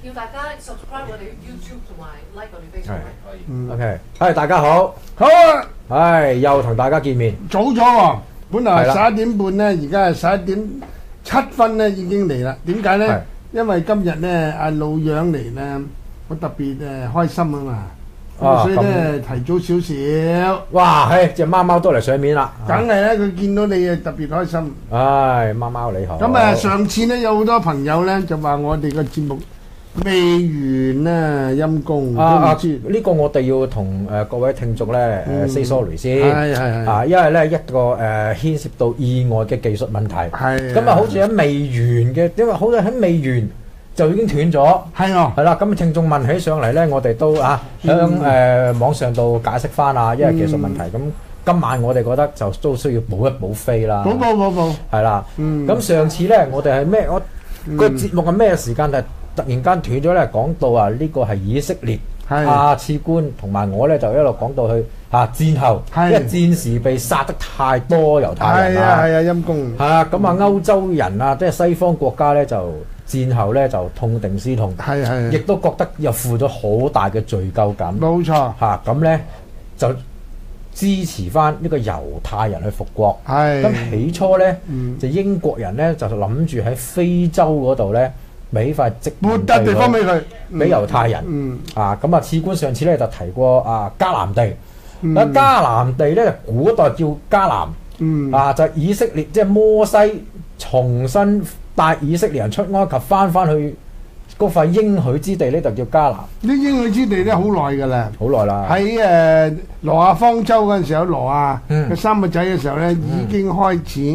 叫大家 subscribe 我哋 YouTube 同埋 like 我哋 Facebook 可以。 OK， 係大家好， 好啊， 係又同大家見面。 早咗喎，本來係啦 11點半咧，而家係11點7分咧已經嚟啦。點解係咧？因為今日咧阿老楊嚟咧，我特別開心啊嘛， 啊所以咧提早少少。 哇，係隻貓貓都嚟上面啦。 梗係啦，佢見到你啊特別開心。 唉，貓貓你好。 咁啊，上次咧有好多朋友咧就話我哋個節目未完啊，陰公都唔知。 呢個我哋要同各位聽眾咧say sorry 先。 係啊，因為咧一個牽涉到意外嘅技術問題。 係。 咁啊，好似喺未完嘅，因為好似喺未完就已經斷咗。 係喎。 係啦，咁聽眾問起上嚟咧，我哋都喺網上度解釋翻啊，因為技術問題。咁今晚我哋覺得就都需要補一補飛啦。 補。 係啦。咁上次咧，我哋係咩？我個節目係咩時間？係突然間斷咗咧，講到啊呢個係以色列次官同埋我咧就一路講到去戰後，因為戰時被殺得太多猶太人啦。 係啊，陰公。 係啊，咁啊歐洲人啊，即係西方國家咧就戰後咧就痛定思痛，亦都覺得又負咗好大嘅罪疚感。 冇錯。 咁咧就支持翻呢個猶太人去復國。咁起初咧就英國人咧就諗住喺非洲嗰度咧，俾塊殖民地地方俾佢， 俾猶太人。咁啊，次官上次咧就提過迦南地。迦南地咧，古代叫迦南。就以色列即係摩西重新帶以色列人出埃及，翻去嗰塊應許之地咧，就叫迦南。 呢應許之地咧好耐㗎啦， 好耐啦。 喺挪亞方舟嗰陣時候，挪亞嘅三個仔嘅時候咧，已經開始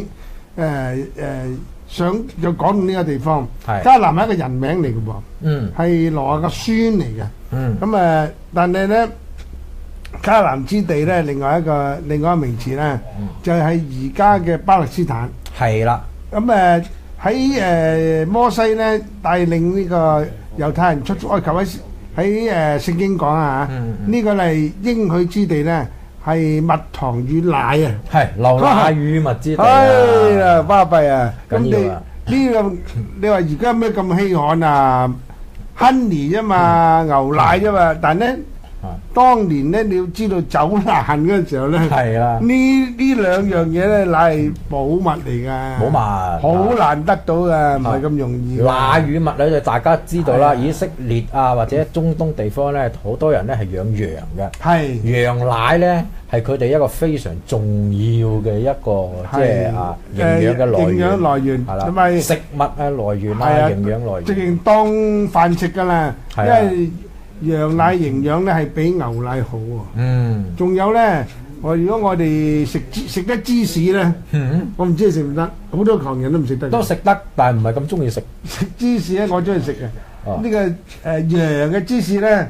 想就講到呢個地方。迦南係一個人名嚟嘅喎，係挪亞個孫嚟嘅。咁但係咧迦南之地咧，另外一個名詞咧，就係而家嘅巴勒斯坦。 係啦。 咁喺摩西咧帶領呢個猶太人出埃及，喺聖經講呢個係應許之地咧，係蜜糖與奶啊， 係流奶與蜜之地啊， 係啦，巴閉啊！咁緊要啊！ 你話而家咩咁稀罕啊 ？honey 啫嘛，牛奶啫嘛，但咧當年咧你要知道走難嗰陣時候咧， 係啦， 呢兩樣嘢咧乃係寶物嚟㗎， 寶物好難得到㗎，唔係咁容易。 奶與蜜咧就大家知道啦，以色列或者中東地方咧，好多人咧係養羊嘅， 係羊奶咧係佢哋一個非常重要嘅一個即係營養嘅來源，係啦， 同埋食物來源營養來源， 直情當飯食㗎啦，因為羊奶營養咧係比牛奶好喎。仲有咧，如果我哋食得芝士咧，我唔知你食唔得，好多狂人都唔食得。 都食得，但係唔係咁中意食。 食芝士咧，我中意食嘅。呢個羊嘅芝士咧，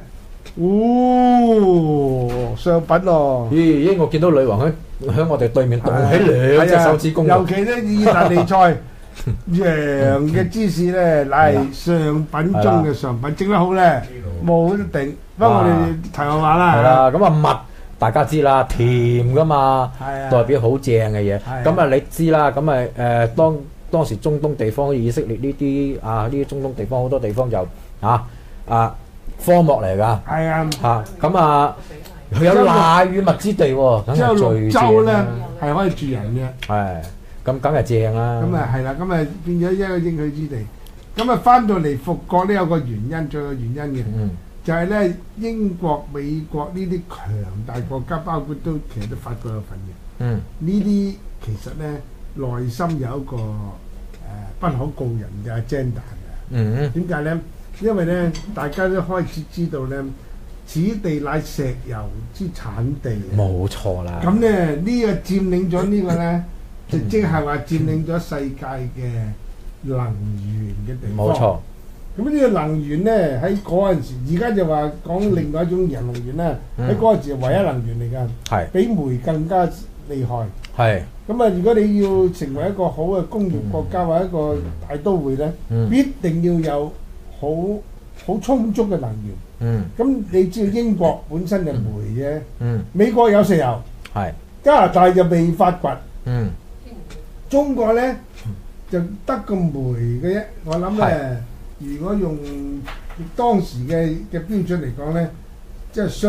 上品喎。 咦！我見到女王喺我哋對面動起兩隻手指公。 尤其咧意大利菜。羊嘅芝士咧，乃係上品中嘅上品，整得好咧，冇得頂。不過我哋題外話啦。 係啦，咁蜜大家知啦，甜噶嘛，代表好正嘅嘢。咁你知啦，咁當時中東地方，以色列呢啲中東地方好多地方就荒漠嚟㗎。係啊。佢有奶與蜜之地喎，梗係最正啦。 州咧係可以住人嘅。 係。咁梗係正啦！ 咁係啦，咁變咗一個應許之地。咁翻到嚟復國呢，有個原因，仲有個原因嘅，就係咧英國、美國呢啲強大國家，包括其實都法國有份嘅。呢啲其實咧內心有一個不可告人嘅 agenda 嘅。點解咧？因為咧大家都開始知道咧，此地乃石油之產地。 冇錯啦。 咁咧呢個佔領咗呢個咧。就即係話佔領咗世界嘅能源嘅地方。冇錯。咁呢個能源咧喺嗰陣時，而家就話講另外一種能源啦。喺嗰陣時係唯一能源嚟㗎。係。比煤更加厲害。係。咁如果你要成為一個好嘅工業國家或者一個大都會咧，必定要有好充足嘅能源。咁你知道英國本身就煤嘅。美國有石油。係。加拿大就未發掘。中國咧就得個煤嘅啫，我諗咧，如果用當時嘅標準嚟講咧，即係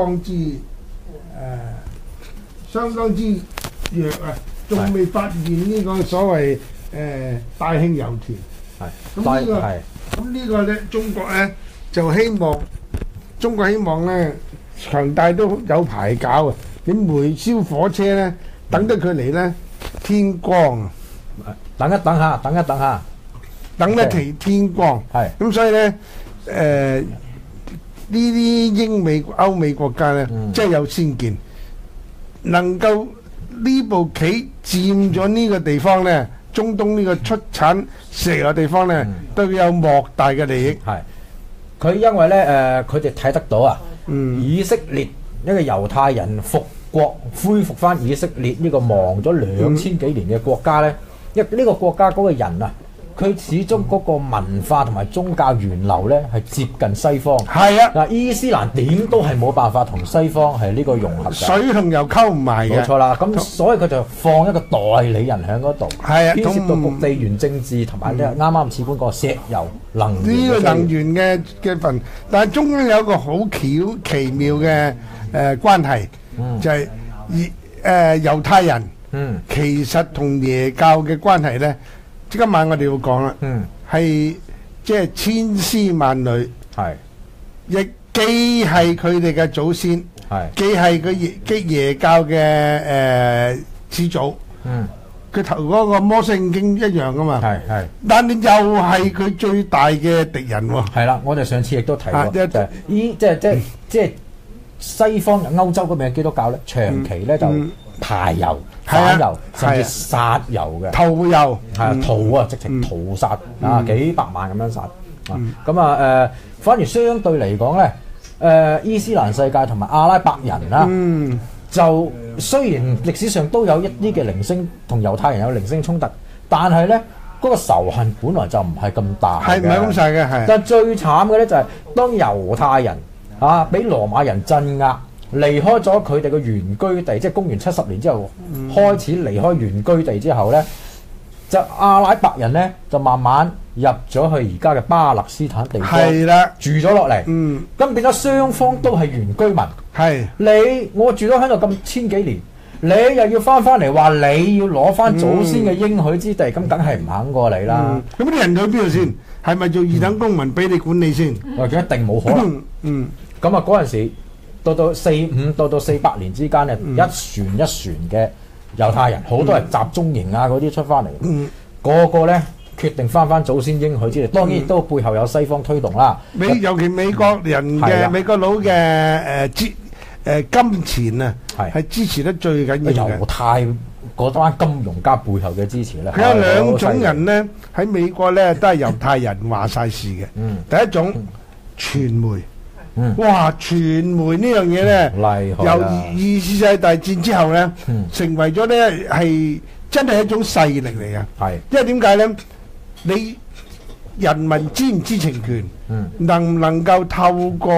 相當之弱啊，仲未發現呢個所謂大慶油田。咁呢個咧，中國咧就希望咧強大都有排搞啊！你煤燒火車咧，等得佢嚟咧天光啊！ 等一等下，等得其天光。 係咁所以咧，呢啲英美歐美國家咧，真係有先見，能夠呢部棋佔咗呢個地方咧，中東呢個出產石油地方咧，都有莫大嘅利益。 係佢因為咧佢哋睇得到啊，以色列一個猶太人復國，恢復翻以色列呢個亡咗2000幾年嘅國家咧，因為呢個國家嗰個人啊，佢始終嗰個文化同埋宗教源流咧係接近西方。係啊，嗱伊斯蘭點都係冇辦法同西方係呢個融合嘅， 水同油溝唔埋嘅。 冇錯啦，咁所以佢就放一個代理人喺嗰度， 係啊， 牽涉到局地緣政治同埋咧啱啱似嗰個石油能源呢個能源嘅份，但係中間有一個好奇妙嘅關係，就係猶太人其實同耶教嘅關係咧。今晚我哋要講啦，係即係千絲萬縷，亦既係佢哋嘅祖先，既係佢耶教嘅始祖。佢頭嗰個摩西五經一樣噶嘛，但係又係佢最大嘅敵人喎。係啦， 我哋上次亦都提過，即係西方歐洲嗰邊嘅基督教咧，長期咧就排油。反油甚至殺油嘅， 屠油屠啊，直情屠殺啊，幾百萬咁樣殺。咁啊反而相對嚟講咧，伊斯蘭世界同埋阿拉伯人啦，就雖然歷史上都有一啲嘅零星同猶太人有零星衝突，但係咧嗰個仇恨本來就唔係咁大嘅， 係唔係咁細嘅？係。 但係最慘嘅咧就係當猶太人俾羅馬人鎮壓。離開咗佢哋嘅原居地，即係公元70年之後開始離開原居地之後咧，就阿拉伯人咧就慢慢入咗去而家嘅巴勒斯坦地方，住咗落嚟。咁變咗雙方都係原居民。我住咗喺度咁千幾年，你又要翻嚟話你要攞翻祖先嘅應許之地，咁梗係唔肯過嚟啦。 咁啲人去邊度先？係咪做二等公民俾你管理先？ 我覺得一定冇可能。咁啊嗰陣時。到45到48年之間咧，一船嘅猶太人，好多人集中營啊嗰啲出翻嚟，個個咧決定翻祖先應許之地。當然亦都背後有西方推動啦。 尤其美國人嘅美國佬嘅金錢啊，係支持得最緊要嘅。 猶太嗰班金融家背後嘅支持咧， 佢有兩種人咧喺美國咧都係猶太人話晒事嘅。第一種傳媒。哇！傳媒呢樣嘢咧，由2次世界大戰之後咧，成為咗咧係真係一種勢力嚟嘅。因為點解咧？你人民知唔知情權？能唔能夠透過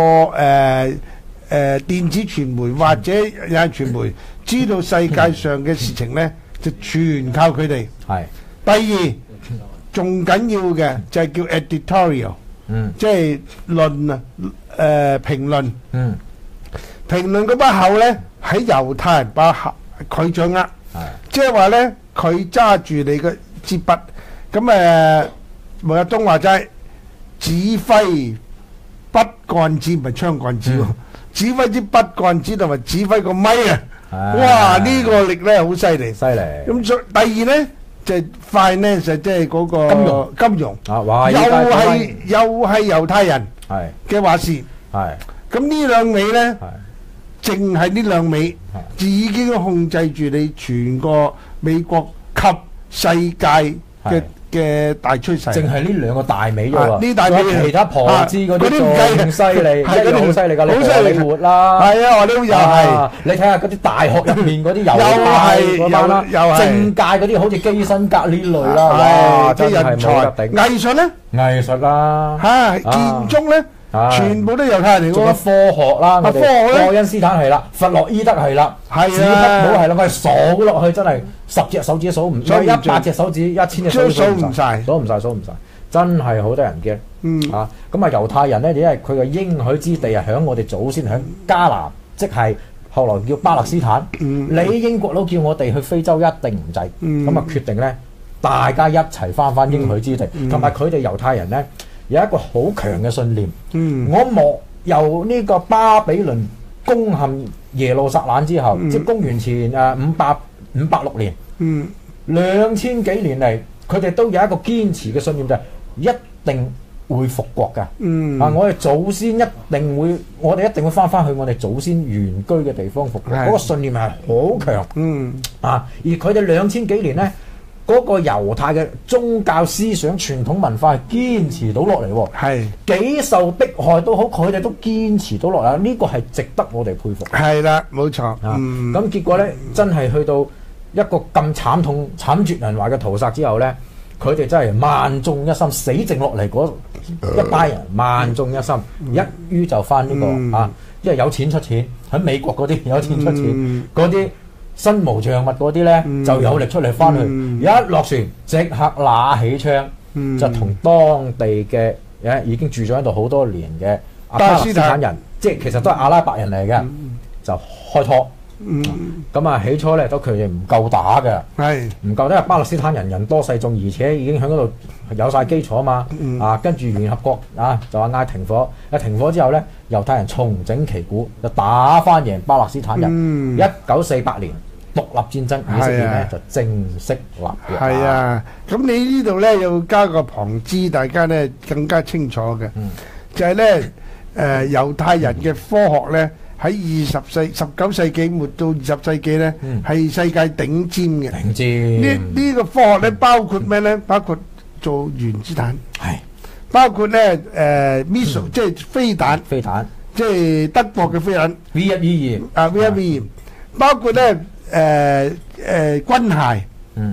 電子傳媒或者有傳媒知道世界上嘅事情咧，就全靠佢哋。第二，仲緊要嘅就係叫 editorial。即係論啊，評論，評論嗰把口咧喺猶太人把口佢掌握，即係話咧佢揸住你嘅支筆，咁毛澤東話齋指揮筆桿子唔係槍桿子喎，指揮支筆桿子同埋指揮個咪啊，哇！呢個力咧好犀利，咁第二咧。即係 finance 即係嗰個金融又係猶太人嘅話事，咁呢兩味咧，淨係呢兩味就已經控制住你全個美國及世界嘅大趨勢。淨係呢兩個大味啫喎，呢大味其他旁支嗰啲仲犀利，即係好犀利㗎，你荷里活啦，係啊，荷里活又係，你睇下嗰啲大學入面嗰啲猶太嗰班啦，政界嗰啲好似基辛格呢類啦，哇，真係冇得頂。藝術咧，藝術啦，建築咧。全部都猶太人嚟㗎，仲有科學啦，我哋愛因斯坦係啦，弗洛伊德係啦，史匹堡係啦，我哋數落去真係10隻手指數唔，100隻手指、1000隻手指數唔晒，數唔晒，真係好多人驚。 咁啊猶太人咧，因為佢嘅應許之地係響我哋祖先響迦南，即係後來叫巴勒斯坦。你英國佬叫我哋去非洲一定唔制，咁啊決定咧，大家一齊翻應許之地，同埋佢哋猶太人咧有一個好強嘅信念。我莫由呢個巴比倫攻陷耶路撒冷之後，即係公元前506年，2000幾年嚟，佢哋都有一個堅持嘅信念，就係一定會復國㗎。我哋祖先我哋一定會翻去我哋祖先原居嘅地方復國。嗰個信念係好強。而佢哋2000幾年咧，嗰個猶太嘅宗教思想、傳統文化係堅持到落嚟喎。係幾受迫害都好，佢哋都堅持到落嚟。呢個係值得我哋佩服。係啦，冇錯。咁結果咧，真係去到一個咁慘絕人寰嘅屠殺之後咧，佢哋真係萬眾一心，死剩落嚟嗰一班人萬眾一心，一於就翻呢個因為有錢出錢，喺美國嗰啲有錢出錢，嗰啲身無長物嗰啲咧就有力出嚟翻去，一落船即刻拿起槍，就同當地嘅已經住咗喺度好多年嘅巴勒斯坦人，即係其實都係阿拉伯人嚟嘅，就開拖。咁起初咧都佢哋唔夠打嘅，唔夠，因為巴勒斯坦人多勢眾，而且已經喺嗰度有晒基礎嘛。跟住聯合國就話嗌停火，停火之後咧，猶太人重整旗鼓，就打翻贏巴勒斯坦人。1948年獨立戰爭，以色列咧就正式立國。係啊，咁你呢度咧要加個旁支，大家咧更加清楚嘅，就係咧猶太人嘅科學咧。喺19世紀末到20世紀咧，係世界頂尖嘅。頂尖呢個科學咧，包括咩咧？包括做原子彈，包括咧missile，即係飛彈，即係德國嘅飛彈 V1V2 V1V2，包括咧軍械，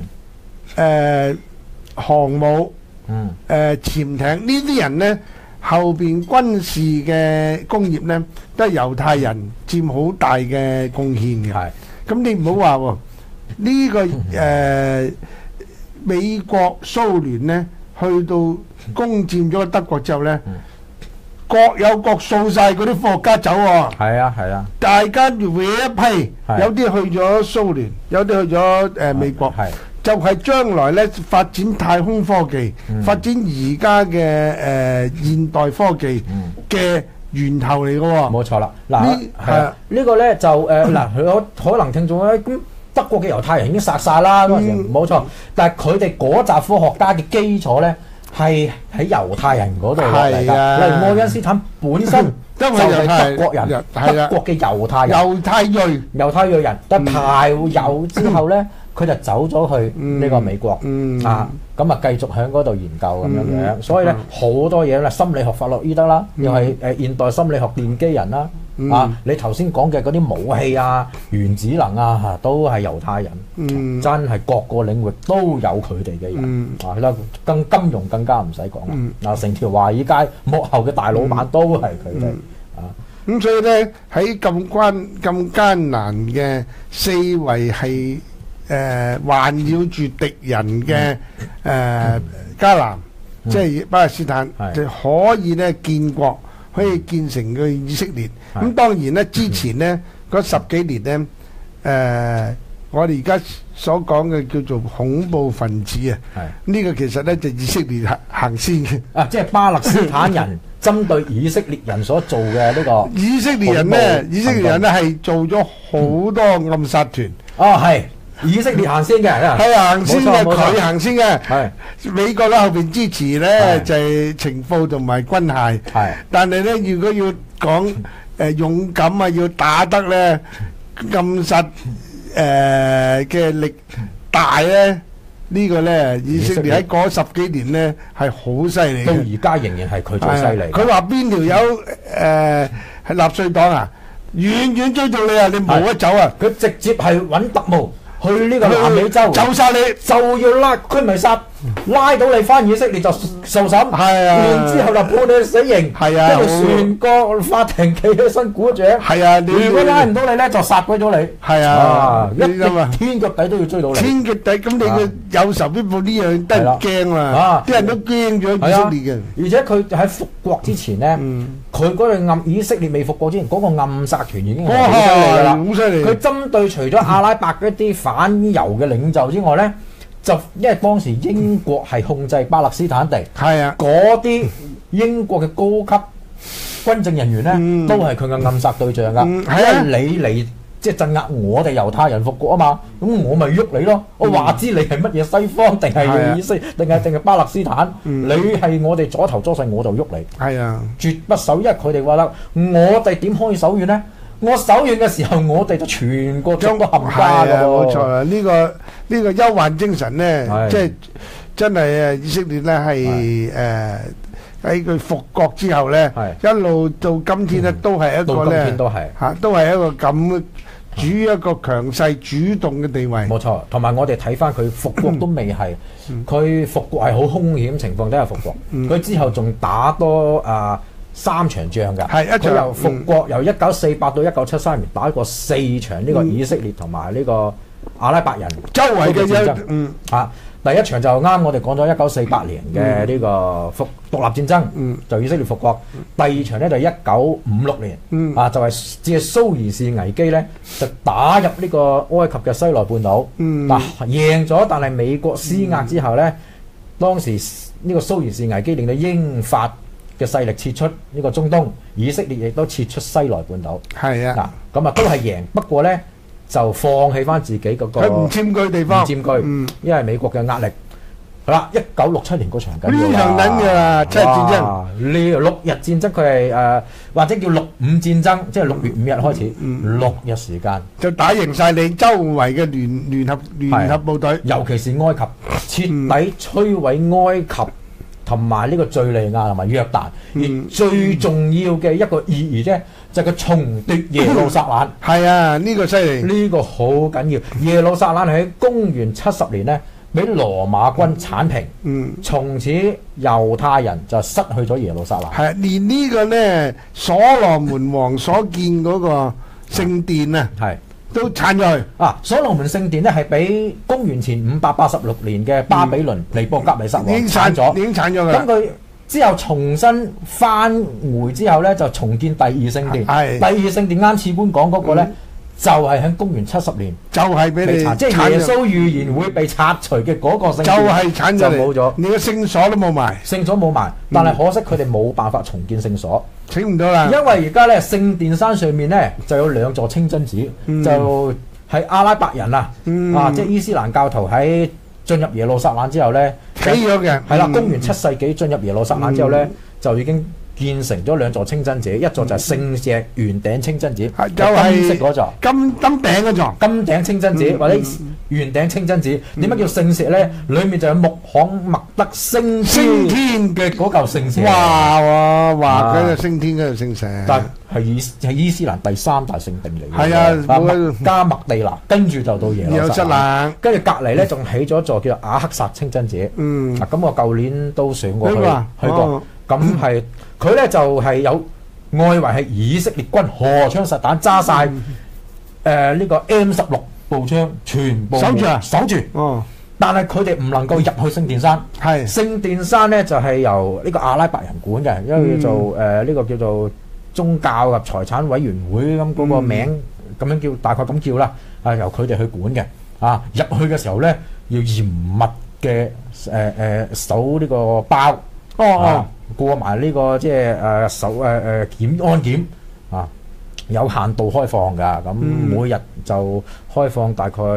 航母，潛艇呢啲人咧。後邊軍事嘅工業咧，都係猶太人佔好大嘅貢獻嘅。咁你唔好話喎，呢個美國蘇聯咧，去到攻佔咗德國之後咧，各有各掃晒嗰啲科學家走喎。係啊，大家換一批，有啲去咗蘇聯，有啲去咗美國。就係將來咧發展太空科技，發展而家嘅現代科技嘅源頭嚟嘅喎。冇錯啦，嗱呢個咧就佢可能聽眾咧，咁德國嘅猶太人已經殺晒啦嗰陣時，冇錯。但係佢哋嗰集科學家嘅基礎咧係喺猶太人嗰度落嚟㗎。例如愛因斯坦本身就係德國人，德國嘅猶太裔人，但排猶之後咧。佢就走咗去呢個美國咁啊繼續喺嗰度研究咁樣，所以咧好多嘢咧，心理學弗洛伊德啦，又係現代心理學奠基人啦，你頭先講嘅嗰啲武器啊、原子能都係猶太人，真係各個領域都有佢哋嘅人更金融更加唔使講啦，成條華爾街幕後嘅大老闆都係佢哋咁所以咧喺咁艱難嘅四圍係。環繞住敵人嘅迦南，即係巴勒斯坦，就可以咧建國，可以建成個以色列。咁當然咧，之前咧嗰10幾年咧，我哋而家所講嘅叫做恐怖分子呢個其實咧就以色列行先嘅。即係巴勒斯坦人針對以色列人所做嘅呢個。以色列人咧係做咗好多暗殺團。係。以色列行先嘅，係行先嘅，佢行先嘅，係美國咧後邊支持咧就係情報同埋軍械，係。但係咧，如果要講勇敢啊，要打得咧咁實嘅力大咧，呢個咧以色列喺嗰10幾年咧係好犀利，到而家仍然係佢最犀利。佢話邊條友係納粹黨啊，遠遠追到你啊，你冇得走啊！佢直接係揾特務。去呢個南美洲，走晒你就要拉驅迷殺， 拉到你翻以色列就受審， 係啊， 然之後就判你死刑， 係啊， 跟住全個法庭企起身鼓掌。 係啊， 如果拉唔到你咧，就殺鬼咗你。 係啊， 一定天腳底都要追到你。 天腳底咁你嘅有仇必報呢樣得人驚啊！啲人都驚咗以色列嘅。 而且佢喺復國之前咧，佢嗰個以色列未復國之前，嗰個暗殺團已經係好犀利㗎啦。 好犀利！ 佢針對除咗阿拉伯嗰啲反猶嘅領袖之外咧，就因為當時英國係控制巴勒斯坦地， 係啊， 嗰啲英國嘅高級軍政人員咧，都係佢嘅暗殺對象㗎。因為你嚟即係鎮壓我哋猶太人復國啊嘛，咁我咪喐你咯。我話知你係乜嘢西方定係以色列定係巴勒斯坦，你係我哋左頭左勢我就喐你。係啊，絕不手，因為佢哋話啦，我哋點可以手軟呢？我手軟嘅時候，我哋就全個將都冚家㗎喎。冇錯啦，呢個憂患精神咧，即係真係以色列咧係喺佢復國之後咧，一路到今天咧都係一個咧都係一個咁處於一個強勢主動嘅地位。冇錯，同埋我哋睇翻佢復國都未係，佢復國係好兇險情況底下復國，佢之後仲打多3場仗㗎。係一場。佢由復國由1948到1973年打過4場呢個以色列同埋呢個阿拉伯人周圍嘅戰爭。第一場就啱我哋講咗1948年嘅呢個獨立戰爭，就以色列復國。第二場咧就1956年，就係借蘇伊士危機咧，就打入呢個埃及嘅西奈半島。嗱，贏咗，但係美國施壓之後咧，當時呢個蘇伊士危機令到英法嘅勢力撤出呢個中東，以色列亦都撤出西奈半島。係啊，嗱咁啊都係贏，不過咧就放棄翻自己嗰個佢唔佔據地方，唔佔據，因為美國嘅壓力。好啦，1967年嗰場緊要啦，呢場緊㗎啦，七日戰爭。呢6日戰爭佢係或者叫65戰爭，即係6月5日開始，6日時間就打贏晒你周圍嘅聯合部隊，尤其是埃及，徹底摧毀埃及同埋呢個敍利亞同埋約旦。而最重要嘅一個意義啫，就係佢重奪耶路撒冷。係啊，呢個犀利，呢個好緊要。耶路撒冷喺公元70年咧，俾羅馬軍剷平，從此猶太人就失去咗耶路撒冷。係，連呢個咧所羅門王所建嗰個聖殿啊，都剷咗去。所羅門聖殿咧係俾公元前586年嘅巴比倫尼布甲尼撒王剷咗，已經剷咗㗎。咁佢之後重新翻回之後咧，就重建第二聖殿。第二聖殿啱次官講嗰個咧。就係喺公元70年，就係俾你即係耶穌預言會被拆除嘅嗰個聖殿，就係剷咗嚟，冇咗，連個聖所都冇埋，聖所冇埋。但係可惜佢哋冇辦法重建聖所，請唔到啦。因為而家咧聖殿山上面咧就有2座清真寺，就係阿拉伯人即係伊斯蘭教徒喺進入耶路撒冷之後咧起咗嘅，係啦，公元7世紀進入耶路撒冷之後咧就已經建成咗2座清真寺，一座就係聖石圓頂清真寺，就係金色嗰座，金頂嗰座，金頂清真寺或者圓頂清真寺。點解叫聖石咧？裡面就有穆罕默德升天嘅嗰嚿聖石。哇！嗰個升天嗰嚿聖石，但係伊斯蘭第3大聖地嚟嘅。係啊，加麥地那，跟住就到耶路撒冷，跟住隔離咧仲起咗一座叫做阿克薩清真寺。咁我舊年都上過去過。咁係佢咧就係有外圍係以色列軍荷槍實彈揸晒呢個 M16步槍，全部守住。但係佢哋唔能夠入去聖殿山。聖殿山咧就係由呢個阿拉伯人管嘅，因為叫做呢個叫做宗教及財產委員會咁嗰個名咁樣叫，大概咁叫啦。由佢哋去管嘅。入去嘅時候咧要嚴密嘅守呢個包。過埋呢個即係安檢有限度開放㗎，咁每日就開放大概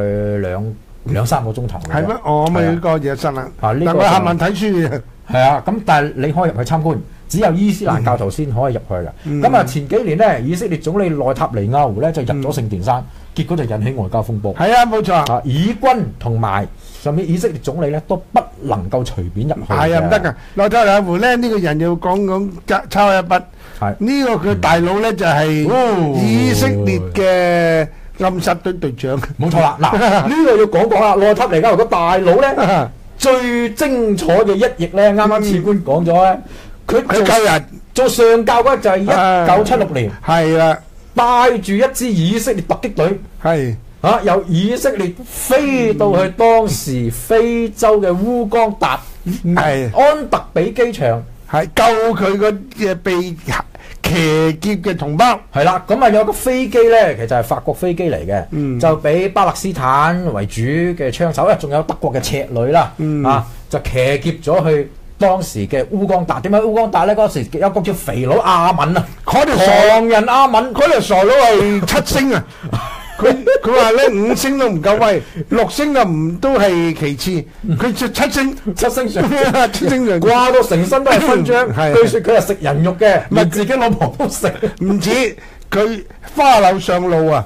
2-3個鐘頭。係咩？我咪個嘢實啦。但係我係問睇書嘅。係啊，咁但係你可以入去參觀，只有伊斯蘭教徒先可以入去㗎。咁前幾年咧，以色列總理內塔尼亞胡咧就入咗聖殿山，結果就引起外交風波。係啊，冇錯。以軍同埋甚至以色列總理咧都不能夠隨便入去。係啊，唔得㗎。內塔尼亞胡咧呢個人要講抄一筆。係呢個佢大佬咧就係以色列嘅暗殺隊隊長。冇錯啦。嗱，呢個要講啦。內塔尼亞胡個大佬咧最精彩嘅一役咧，啱啱次官講咗咧，佢救人做上教嗰就係1976年， 係啦， 帶住一支以色列突擊隊， 係由以色列飛到去當時非洲嘅烏干達安特比機場， 係救佢個嘅被騎劫嘅同胞。係啦，咁啊有個飛機咧，其實係法國飛機嚟嘅，就俾巴勒斯坦為主嘅槍手，仲有德國嘅赤旅啦，就騎劫咗去當時嘅烏干達。點解烏干達咧？嗰時有個叫肥佬阿敏啊， 嗰條狂人阿敏， 嗰條傻佬係7星啊！佢話咧5星都唔夠威，6星啊唔都係其次，佢就7星上 7星上掛到成身都係勳章。據說佢係食人肉嘅，唔係自己老婆都食。 唔止佢花柳上路啊！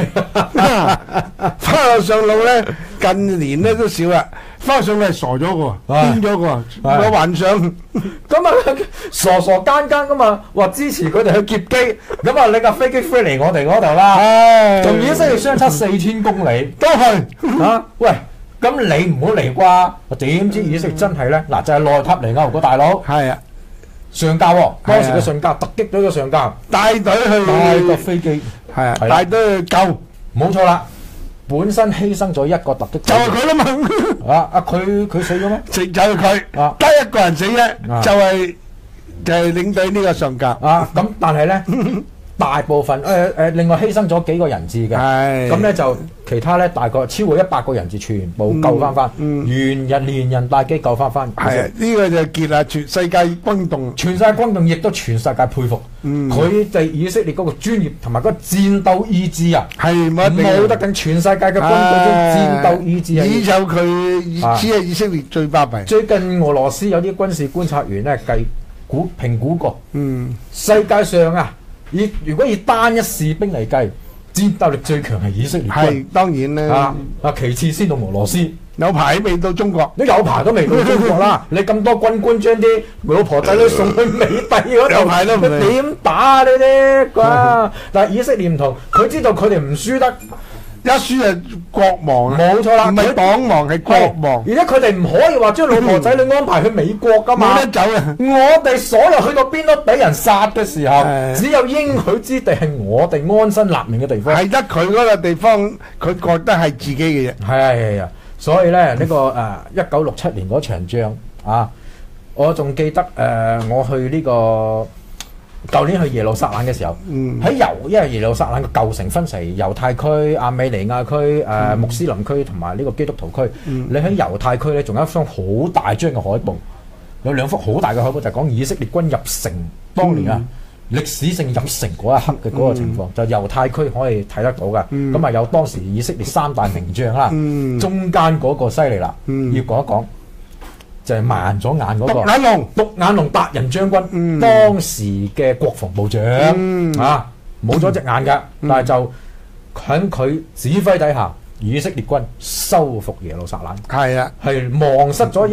花柳上路咧，近年咧都少啦。花柳上路係傻咗個，癲咗個，有幻想。 咁啊，傻傻更更噶嘛，話支持佢哋去劫機。咁啊，你架飛機飛嚟我哋嗰度啦，同以色列相差4000公里， 都去喂，咁你唔好嚟啩？我點知以色列真係咧？嗱，就係內塔尼亞胡個大佬， 係啊， 上校喎，當時嘅上校，突擊隊嘅上校， 帶隊去帶個飛機， 係啊，帶隊去救， 冇錯啦。本身犧牲咗一個突擊隊， 就係佢啦嘛。 佢死咗咩？ 就係佢，得一個人死啫，就係領隊呢個上校。 咁但係咧，大部分另外犧牲咗幾個人質嘅，咁咧就其他咧大概超過100個人質全部救翻，連人帶機救翻。 係啊，呢個就結啦，全世界轟動， 全世界轟動，亦都全世界佩服佢哋以色列嗰個專業同埋嗰個戰鬥意志啊，係冇得頂。全世界嘅軍隊嘅戰鬥意志只有佢只係以色列最巴閉。 最近俄羅斯有啲軍事觀察員咧評估過，世界上啊。如果以單一士兵嚟計，戰鬥力最強係以色列軍， 係當然啦。 其次先到俄羅斯， 有排未到中國， 有排都未到中國啦。你咁多軍官將啲老婆仔女送去美帝嗰度，有排都唔嚟，點打呢啲？但係以色列唔同，佢知道佢哋唔輸得。 一輸就國亡啊！ 冇錯啦， 唔係黨亡係國亡。 而且佢哋唔可以話將老婆仔女安排去美國噶嘛， 冇得走啊！ 我哋所有去到邊都俾人殺嘅時候，只有應許之地係我哋安身立命嘅地方。係得佢嗰個地方，佢覺得係自己嘅啫。 係啊，所以咧呢個1967年嗰場仗啊，我仲記得我去呢個。舊年去耶路撒冷嘅時候，因為耶路撒冷嘅舊城分成猶太區、亞美尼亞區、穆斯林區同埋呢個基督徒區。你喺猶太區咧，仲有一張好大張嘅海報，有2幅好大嘅海報，就係講以色列軍入城當年啊，歷史性入城嗰一刻嘅嗰個情況，就猶太區可以睇得到㗎。咁有當時以色列3大名將啦，中間嗰個犀利啦，要講一講。就係盲咗眼嗰個獨眼龍達人將軍，當時嘅國防部長冇咗隻眼㗎，但係就喺佢指揮底下，以色列軍收復耶路撒冷。係啊，係亡失咗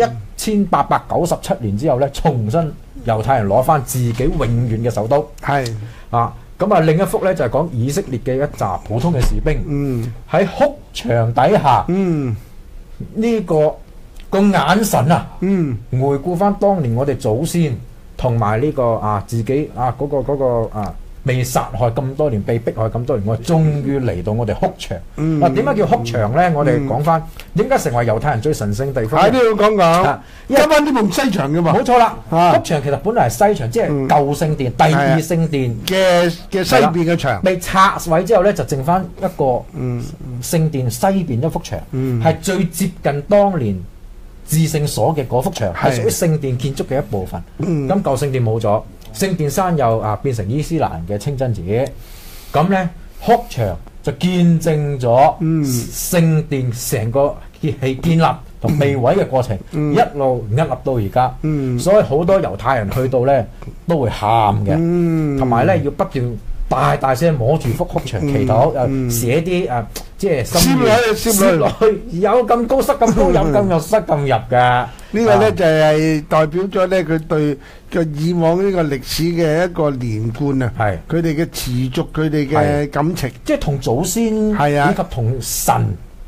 1897年之後咧，重新猶太人攞翻自己永遠嘅首都。係咁另一幅咧就係講以色列嘅一紮普通嘅士兵，喺哭牆底下，呢個眼神啊，回顧翻當年我哋祖先同埋呢個自己嗰個被殺害咁多年，被迫害咁多年，我哋終於嚟到我哋哭牆。點解叫哭牆咧？我哋講翻點解成為猶太人最神聖地方？ 係都要講講。加翻呢部西牆嘅嘛。冇錯啦，哭牆其實本來係西牆，即係舊聖殿、第二聖殿嘅西邊嘅牆。 被拆毀之後咧，就剩翻一個聖殿西邊一幅牆，係最接近當年至聖所嘅嗰幅牆，係屬於聖殿建築嘅一部分。咁舊聖殿冇咗，聖殿山又變成伊斯蘭嘅清真寺。咁咧哭牆就見證咗聖殿成個建立同被毀嘅過程，一路屹立到而家。所以好多猶太人去到咧都會喊嘅，同埋咧要不斷大大聲摸住幅哭牆祈禱，又寫啲即係攝落去，有咁高塞咁高，有咁又塞咁入㗎。呢個咧就係代表咗咧佢對嘅以往呢個歷史嘅一個連貫啊，係佢哋嘅持續，佢哋嘅感情， 即係同祖先以及同神嘅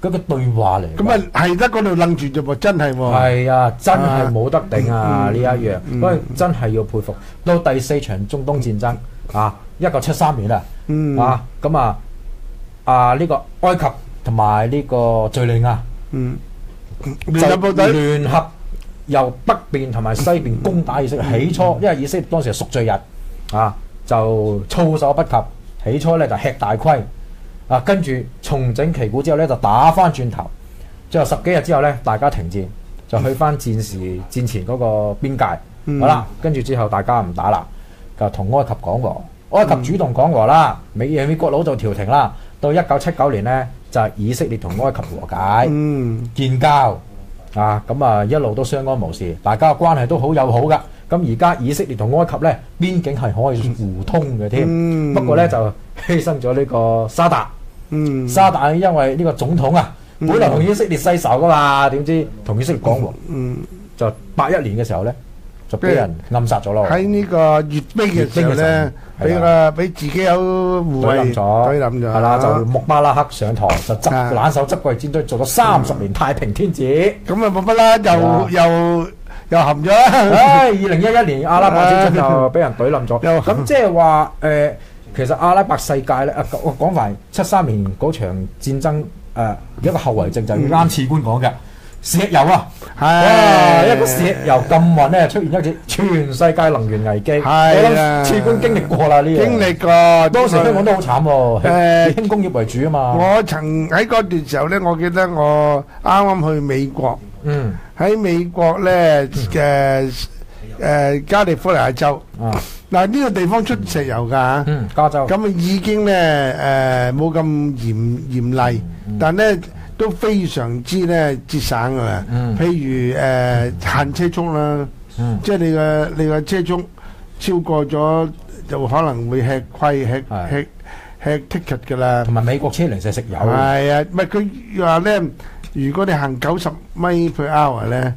嗰個對話嚟。 咁啊係得嗰度楞住啫喎，真係喎。 係啊，真係冇得頂啊！呢一樣，所以真係要佩服。到第4場中東戰爭啊，1973年啊，咁呢個埃及同埋呢個敍利亞， 聯合部隊聯合由北邊同埋西邊攻打以色列。起初因為以色列當時係贖罪日啊，就措手不及。起初咧就吃大虧啊，跟住重整旗鼓之後咧就打翻轉頭。最後10幾日之後咧，大家停戰，就去翻戰前嗰個邊界。好啦，跟住之後大家唔打啦，就同埃及講和。埃及主動講和啦，美國佬就調停啦。到1979年咧，就係以色列同埃及和解，建交啊，咁一路都相安無事，大家嘅關係都好友好噶。咁而家以色列同埃及咧邊境係可以互通嘅添，不過咧就犧牲咗呢個沙特。沙特因為呢個總統本來同以色列世仇噶嘛，點知同以色列講和，就81年嘅時候咧就俾人暗殺咗咯。 喺呢個閱兵嘅時候咧，俾自己有護衛對冧咗， 係啦，就穆巴拉克上台就冷手執貴戰隊，做咗30年太平天子。 咁啊冇乜啦，又含咗啦。2011年阿拉伯之春就俾人懟冧咗。咁即係話其實阿拉伯世界咧，我講埋73年嗰場戰爭一個後遺症就係啱次官講嘅石油啊，因為個石油禁運咧出現一次全世界能源危機。我諗次官經歷過啦呢樣。經歷過，當時香港都好慘喎，以輕工業為主啊嘛。 我曾喺嗰段時候咧，我記得我啱啱去美國。喺美國咧嘅加利福尼亞州，嗱呢個地方出石油㗎， 加州咁已經咧冇咁嚴厲，但咧都非常之咧節省㗎啦。譬如限車速啦，即係你個車速超過咗就可能會吃虧吃 ticket 㗎啦。同埋美國車零舍食油。 係啊，唔係佢話咧。如果你行90 米 per hour 咧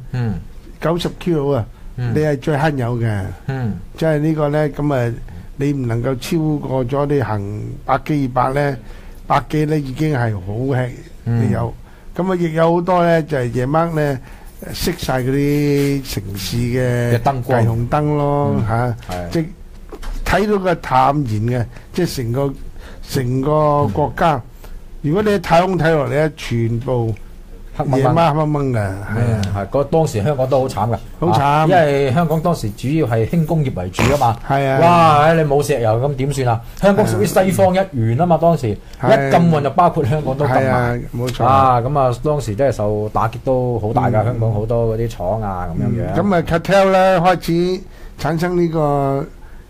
，90 kilo 啊，你係最慳油嘅。即係呢個咧，咁你唔能夠超過咗你行100幾200咧，100幾咧已經係好吃你油。咁亦有好多咧，就係夜晚咧熄晒嗰啲城市嘅霓虹燈咯嚇，即係睇到個淡然嘅，即係成個國家。如果你喺太空睇落嚟咧，全部夜晚黑掹嘅， 係嗰當時香港都好慘㗎， 好慘， 因為香港當時主要係輕工業為主啊嘛。 係啊， 哇！你冇石油咁點算啊？香港屬於西方一員啊嘛，當時一禁運就包括香港都禁埋。 冇錯咁當時真係受打擊都好大㗎，香港好多嗰啲廠啊咁樣樣。 咁cartel 咧開始產生呢個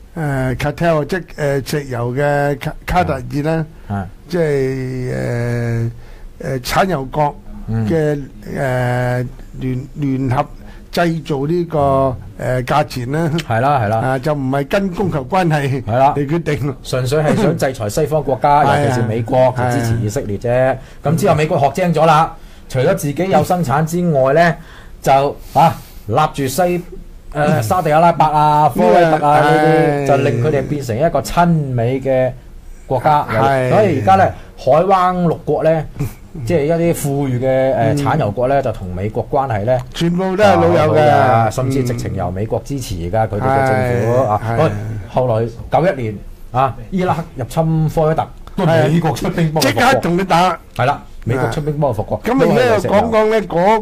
cartel 即石油嘅卡特爾咧，即係產油國嘅聯合製造呢個價錢啦， 係啦， 就唔係跟供求關係嚟決定， 純粹係想制裁西方國家，尤其是美國，就支持以色列啫。咁之後美國學精咗啦，除咗自己有生產之外咧，就立住沙地阿拉伯啊、科威特啊呢啲，就令佢哋變成一個親美嘅國家。所以而家咧，海灣6國咧。即係一啲富裕嘅產油國咧，就同美國關係咧， 全部都係老友嘅， 甚至直情由美國支持㗎，佢哋嘅政府後來91年伊拉克入侵科威特，都美國出兵幫佢復國， 即刻同你打。 係啦，美國出兵幫佢復國。 咁而家又講講咧嗰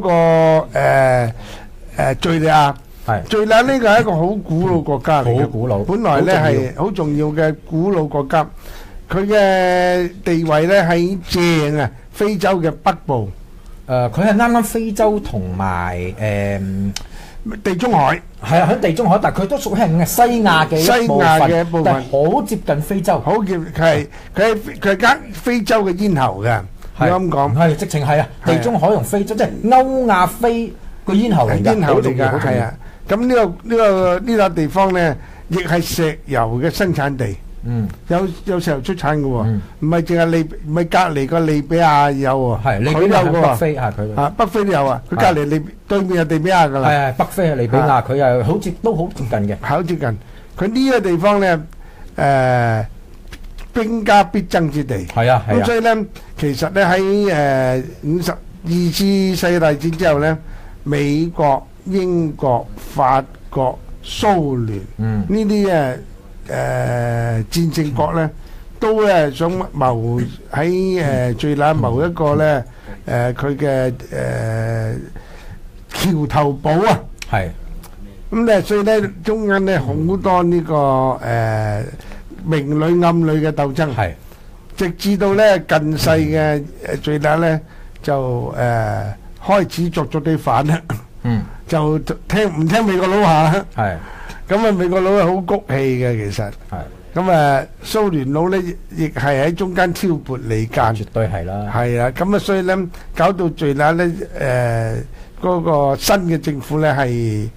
個敍利亞，敍利亞呢個係一個好古老國家嚟嘅， 好古老， 本來咧係好重要嘅古老國家，佢嘅地位咧喺正非洲嘅北部， 佢係啱啱非洲同埋地中海， 係喺地中海，但係佢都屬於係西亞嘅一部分，但係好接近非洲， 好接佢係間非洲嘅咽喉嘅，係咁講， 係直情係地中海同非洲，即係歐亞非個咽喉嚟㗎， 好重要，係啊。咁呢個地方咧，亦係石油嘅生產地。有石油出產嘅喎，唔係淨係唔係隔離個利比亞有喎，佢有嘅喎， 北非佢北非都有啊，佢隔離對面係利比亞㗎啦， 係北非係利比亞，佢又都好接近嘅， 好接近。佢呢個地方咧， 兵家必爭之地。 係啊，係啊。 咁所以咧，其實咧喺52次世界大戰之後咧，美國、英國、法國、蘇聯呢啲戰勝國咧，都咧想謀喺敍利亞謀一個咧佢嘅橋頭堡啊。 係。 咁咧，所以咧中間咧好多呢個明裏暗裏嘅鬥爭。係。直至到咧近世嘅敍利亞咧就開始作咗啲反啦。就唔聽美國佬下。係。咁啊，美國佬係好谷氣嘅，其實。係。咁蘇聯佬咧亦係喺中間挑撥離間。絕對係啦。係啊，咁啊，所以咧搞到敍利亞咧嗰個新嘅政府咧係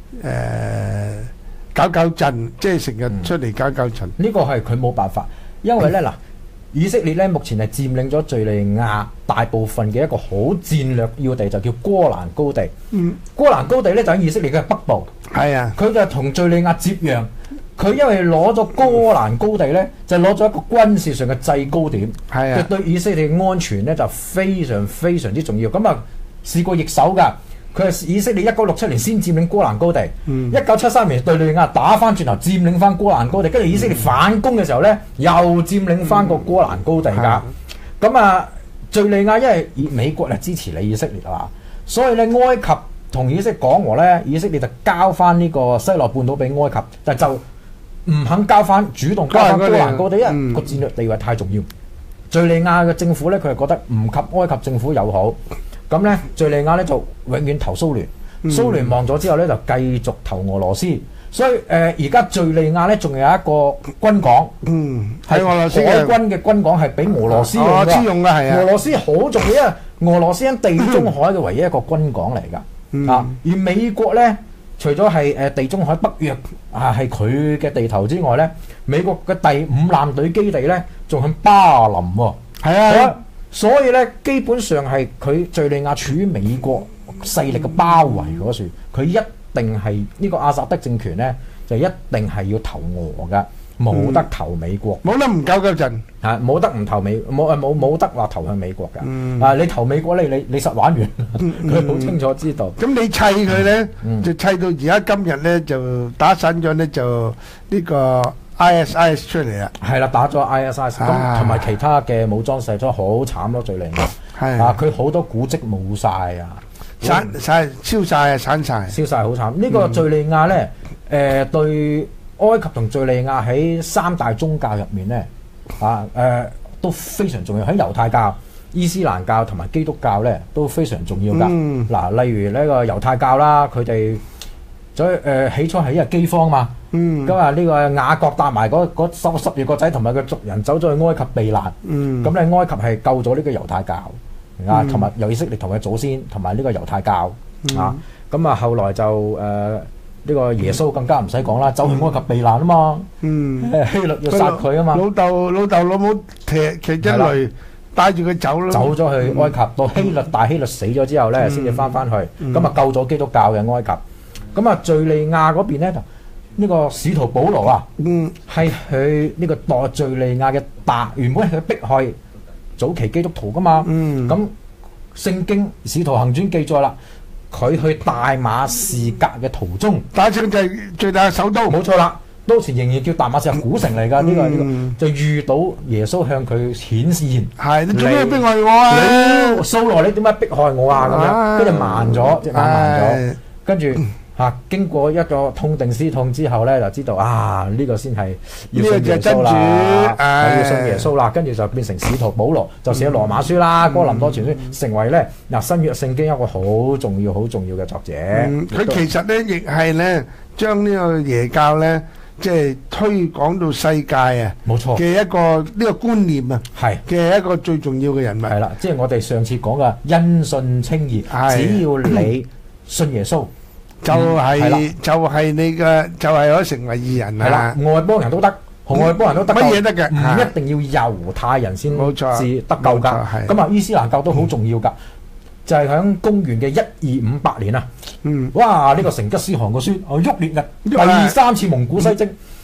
搞震，即係成日出嚟搞震。呢個係佢冇辦法，因為咧嗱。以色列咧目前係佔領咗敍利亞大部分嘅一個好戰略要地，就叫戈蘭高地。戈蘭高地咧就喺以色列嘅北部。係啊，佢就同敍利亞接壤。佢因為攞咗戈蘭高地咧，就攞咗一個軍事上嘅制高點。係啊，對以色列嘅安全咧就非常非常之重要。咁啊試過易手㗎。佢係以色列1967年先佔領戈蘭高地，1973年對敍利亞打翻轉頭佔領翻戈蘭高地，跟住以色列反攻嘅時候咧，又佔領翻個戈蘭高地㗎。咁啊，敍利亞因為美國係支持你以色列啊，所以咧埃及同以色列講和咧，以色列就交翻呢個西奈半島俾埃及，但就唔肯交翻主動交翻戈蘭高地，因為個戰略地位太重要。敍利亞嘅政府咧，佢係覺得唔及埃及政府友好。咁咧，敍利亞咧就永遠投蘇聯，蘇聯望咗之後咧就繼續投俄羅斯，所以而家敍利亞咧仲有一個軍港，係俄羅斯海軍嘅軍港係俾俄羅斯用㗎，俄羅斯好重要啊！俄羅斯喺地中海嘅唯一一個軍港嚟㗎，而美國咧除咗係地中海北約係佢嘅地頭之外咧，美國嘅第5艦隊基地咧仲喺巴林喎，係啊。所以咧，基本上係佢敍利亞處於美國勢力嘅包圍嗰處，佢一定係呢個阿薩德政權咧，就一定係要投俄㗎，冇得投美國，冇得唔搞嗰陣，冇得唔投美，冇得話投向美國㗎。你投美國你實玩完，佢好清楚知道。咁你砌佢咧，就砌到而家今日咧就打散咗咧，就呢個。ISIS 出嚟啦，係啦，打咗 ISIS，咁同埋其他嘅武裝勢力好慘咯，敍利亞。係佢好多古蹟冇晒啊，散燒晒啊，散晒，燒晒好慘。呢個敍利亞咧，對埃及同敍利亞喺3大宗教入面咧，都非常重要。喺猶太教、伊斯蘭教同埋基督教咧都非常重要㗎。嗱，例如呢個猶太教啦，佢哋起初係因為饑荒嘛。咁啊，呢個雅各帶埋嗰12個仔同埋個族人走咗去埃及避難。咁咧埃及係救咗呢個猶太教同埋由以色列同佢祖先同埋呢個猶太教咁啊，後來就呢個耶穌更加唔使講啦，走去埃及避難啊嘛。希律要殺佢啊嘛。老豆老母騎一雷帶住佢走咗去埃及，到大希律死咗之後咧，先至翻去。咁啊，救咗基督教嘅埃及。咁啊，敍利亞嗰邊咧呢個使徒保羅啊，係佢呢個敍利亞嘅原本係佢迫害早期基督徒噶嘛。咁聖經使徒行傳記載啦，佢去大馬士革嘅途中，大馬士革就係最大嘅首都，冇錯啦。當時仍然叫大馬士革古城嚟㗎，呢個就遇到耶穌向佢顯現，係你做咩迫害我啊？你掃羅，你點解迫害我啊？咁樣跟住慢咗，隻眼慢咗，跟住。經過一個痛定思痛之後咧，就知道呢個先係要信耶穌啦，要信耶穌啦，跟住就變成使徒保羅，就寫羅馬書啦、哥林多前書，成為咧新約聖經一個好重要嘅作者。佢其實咧亦係咧將呢個耶教咧即係推廣到世界啊，冇錯嘅一個呢個觀念啊，係嘅一個最重要嘅人物。係啦，即係我哋上次講嘅因信稱義，只要你信耶穌。就係你嘅，就係可以成為義人啦。係啦，外邦人都得，外邦人都得，乜嘢得嘅，唔一定要猶太人先至得救㗎。咁啊，伊斯蘭教都好重要㗎，就係喺公元嘅1258年啊。哇！呢個成吉思汗個孫，旭烈兀第3次蒙古西征，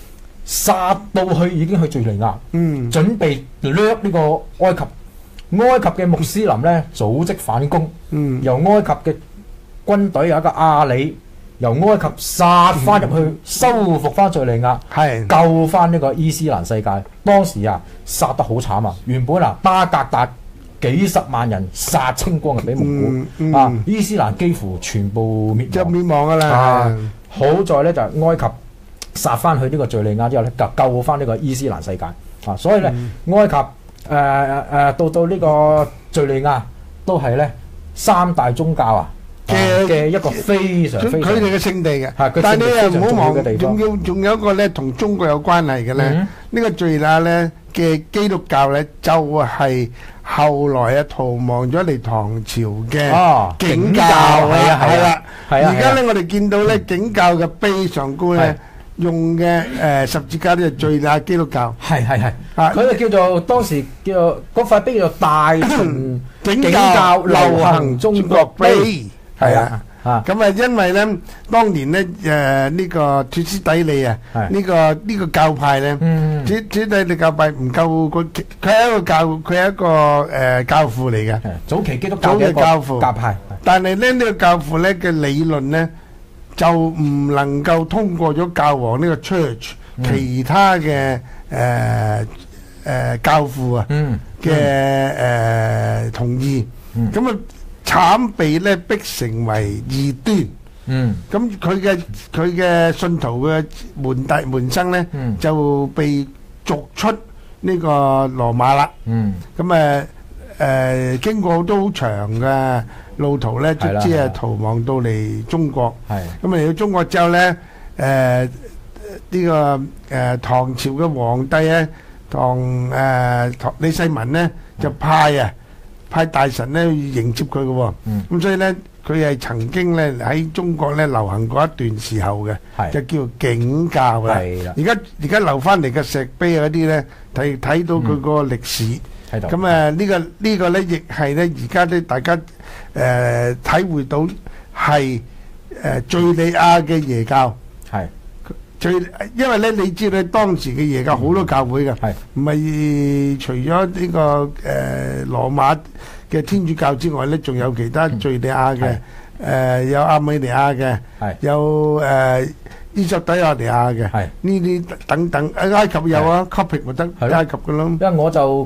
殺到去已經去敍利亞，準備掠呢個埃及。埃及嘅穆斯林咧組織反攻，由埃及嘅軍隊有一個阿里，由埃及殺翻入去，收復翻敍利亞，救翻呢個伊斯蘭世界。當時啊殺得好慘啊！原本啊巴格達幾十萬人殺清光嘅俾蒙古，伊斯蘭幾乎全部滅亡㗎啦。 好在咧就埃及殺翻去呢個敍利亞之後咧，救翻呢個伊斯蘭世界啊！所以咧埃及到呢個敍利亞都係咧三大宗教嘅一個非常佢哋嘅聖地嘅。但係你又唔好忘，仲有一個咧同中國有關係嘅咧，呢個敍利亞咧嘅基督教咧就係後來逃亡咗嚟唐朝嘅景教係啦。而家咧我哋見到咧景教嘅碑上高咧。用嘅十字架咧就敍利亞基督教， 係佢就叫做當時叫做嗰塊碑叫做大秦景教流行中國碑， 係啊，咁啊因為咧當年咧呢個脫斯底里啊，呢個教派咧，脫斯底里教派唔夠佢係一個教父嚟嘅， 早期基督教嘅教父教派， 但係咧呢個教父咧嘅理論咧。就唔能夠通過咗教皇呢個 church 其他嘅教父啊嘅同意，咁啊慘被咧逼成為異端。咁佢嘅信徒嘅門生咧就被逐出呢個羅馬啦。咁經過都好長嘅路途咧，卒之係逃亡到嚟中國。咁嚟到中國之後咧，呢個唐朝嘅皇帝咧，李世民咧就派大臣咧迎接佢嘅喎。咁所以咧，佢係曾經咧喺中國咧流行過一段時候嘅，就叫景教啦。而家留翻嚟嘅石碑嗰啲咧，睇到佢個歷史。咁呢個咧，亦係咧而家咧大家體會到係敍利亞嘅耶教，因為咧你知道當時嘅耶教好多教會嘅，唔係除咗呢個羅馬嘅天主教之外咧，仲有其他敍利亞嘅，有亞美尼亞嘅，有伊索比亞尼亞嘅，呢啲等等，埃及有啊，Coptic咪得埃及嘅咯。 因為我就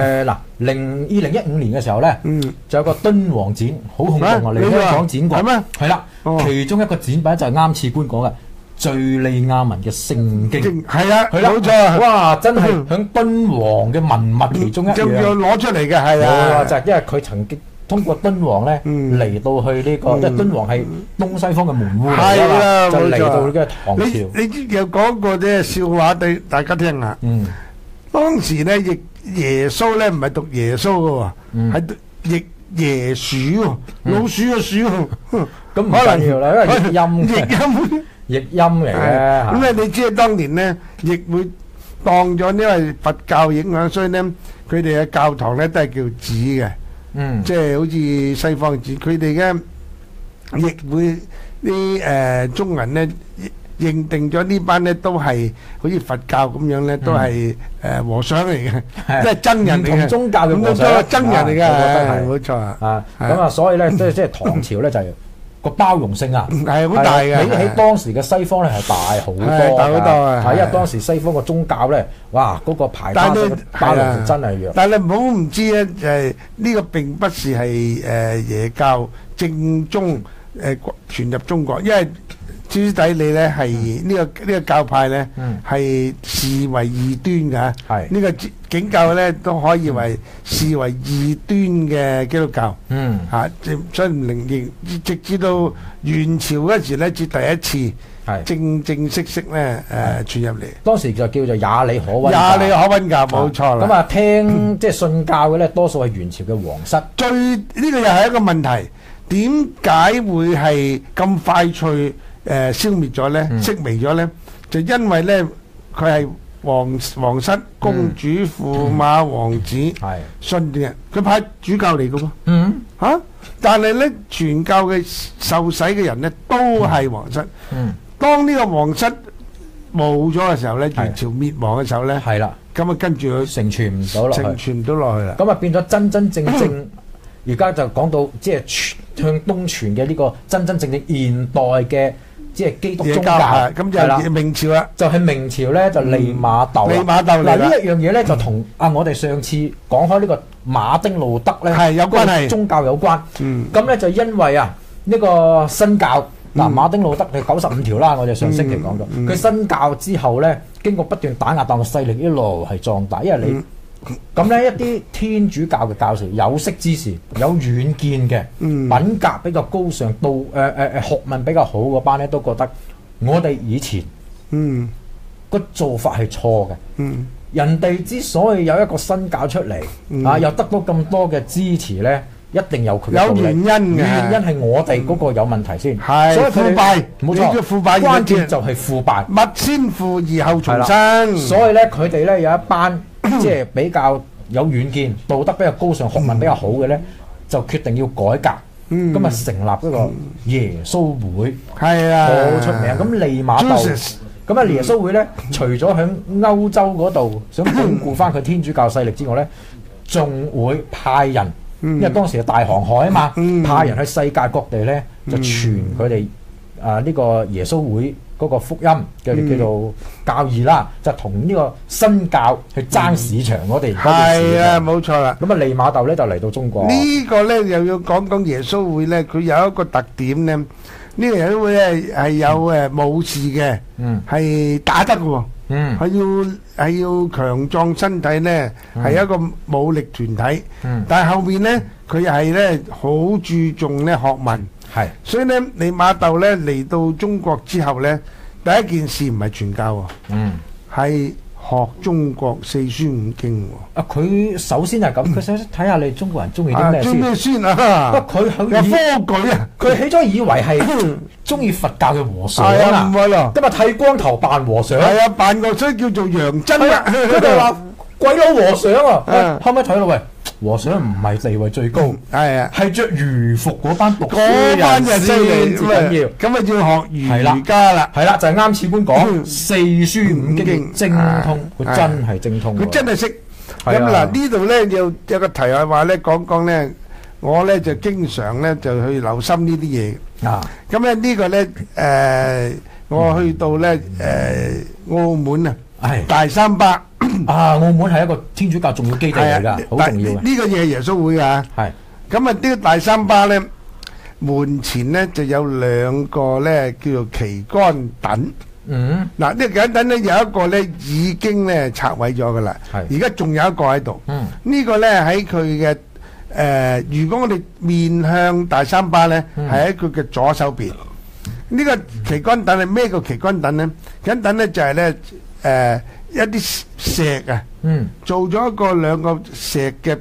2015年嘅時候咧，就有個敦煌展，好轟動啊！嚟香港展過，係啦，其中一個展品就係啱次官講嘅敍利亞文嘅聖經，係啊，冇錯，哇！真係響敦煌嘅文物其中一樣， 就攞出嚟嘅，係啊， 就係因為佢曾經通過敦煌咧嚟到去呢個，即係敦煌係東西方嘅門戶嚟啦，就嚟到呢個唐朝。 你又講過啲笑話俾大家聽下。當時咧，耶穌咧唔係讀耶穌嘅喎，係讀耶鼠喎，老鼠嘅鼠喎。 咁唔緊要啦，因為譯音嚟嘅。 咁咧，你知道當年咧，亦會當咗因為佛教影響，所以咧佢哋嘅教堂咧都係叫寺嘅。即係好似西方寺，佢哋嘅亦會啲中人咧認定咗呢班咧都係好似佛教咁樣咧，都係和尚嚟嘅，即係真人嚟嘅。 唔同宗教嘅和尚都係真人嚟嘅，冇錯啊。 咁啊，所以咧即係唐朝咧就係個包容性啊， 係好大嘅。 比起當時嘅西方咧係大好多， 大好多啊！ 係因為當時西方嘅宗教咧，哇嗰個排他性包容性真係弱。 但係你唔好唔知咧，呢個並不是係耶教正宗傳入中國，因為脫斯底里咧係呢個教派咧係視為異端㗎。呢個景教咧都可以為視為異端嘅基督教。所以唔靈認，直至到元朝嗰時咧，至第一次正式咧傳入嚟。 當時就叫做雅里可溫教。 雅里可溫教冇錯啦。 咁啊，聽即係信教嘅咧，多數係元朝嘅皇室。 呢個又係一個問題，點解會係咁快脆消滅咗咧？式微咗咧？就因為咧佢係皇室公主、駙馬王子信嘅人，佢派主教嚟嘅喎。但係咧傳教嘅受洗嘅人咧都係皇室。當呢個皇室冇咗嘅時候咧，元朝滅亡嘅時候咧， 係啦， 咁啊跟住佢承傳唔到落去， 承傳唔到落去啦。 咁啊變咗真真正正，而家就講到即係向東傳嘅呢個真真正正現代嘅即係基督宗教， 咁就明朝啦， 就係明朝咧就利瑪竇。 利瑪竇嗱呢一樣嘢咧就同我哋上次講開呢個馬丁路德咧係有關係， 宗教有關。咁咧就因為呢個新教。嗱，馬丁路德係95條啦，我哋上星期講咗。佢新教之後咧，經過不斷打壓，但個勢力一路係壯大。因為你咁咧，一啲天主教嘅教士有識之士、有遠見嘅、品格比較高尚、學問比較好嗰班咧，都覺得我哋以前個做法係錯嘅。人哋之所以有一個新教出嚟，又得到咁多嘅支持咧。一定有佢有原因嘅， 原因係我哋嗰個有問題先， 係所以腐敗， 冇錯， 腐敗關鍵就係腐敗， 物先腐而後重生。 所以咧，佢哋咧有一班即係比較有遠見、道德比較高尚、學問比較好嘅咧，就決定要改革，咁啊成立嗰個耶穌會， 係啊， 好出名。咁利瑪竇，咁啊耶穌會咧，除咗喺歐洲嗰度想鞏固翻佢天主教勢力之外咧，仲會派人。因為當時係大航海啊嘛，派人去世界各地咧就傳佢哋呢個耶穌會嗰個福音嘅叫做教義啦，就同呢個新教去爭市場嗰啲。 係啊，冇錯啦。 咁啊，利瑪竇咧就嚟到中國。 呢個咧又要講講耶穌會咧，佢有一個特點咧，呢個耶穌會咧係有武士嘅，係打得嘅喎。係要強壯身體咧，係一個武力團體。但係後面咧，佢係咧好注重咧學問。係，所以咧，利瑪竇咧嚟到中國之後咧，第一件事唔係傳教喎，係學中國四書五經喎。 佢首先係咁，佢想睇下你中國人中意啲咩先。 中咩先啊？ 不過佢有科舉啊！ 佢起初以為係中意佛教嘅和尚啊， 唔係咯。 今日剃光頭扮和尚。係啊，扮個所以叫做楊真啊。 佢哋話鬼佬和尚啊，後尾睇到喂，和尚唔係地位最高，係着儒服嗰班讀書人先至緊要。咁啊要學儒家啦，係啦，就係啱次官講四書五經精通，佢真係精通， 佢真係識。咁嗱呢度咧有個題外話咧講講咧，我咧就經常咧就去留心呢啲嘢。咁咧呢個咧我去到咧澳門啊，大三巴。 澳門係一個天主教重要基地嚟㗎，好重要嘅。 呢個嘢係耶穌會啊。係。咁啊，呢個大三巴咧門前咧就有兩個咧叫做旗杆躉。嗱，呢個旗杆躉咧有一個咧已經咧拆毀咗㗎啦。係。而家仲有一個喺度。呢個咧喺佢嘅如果我哋面向大三巴咧，係喺佢嘅左手邊。呢個旗杆躉係咩個旗杆躉咧？旗杆躉咧就係咧一啲石啊，做咗一個兩個石嘅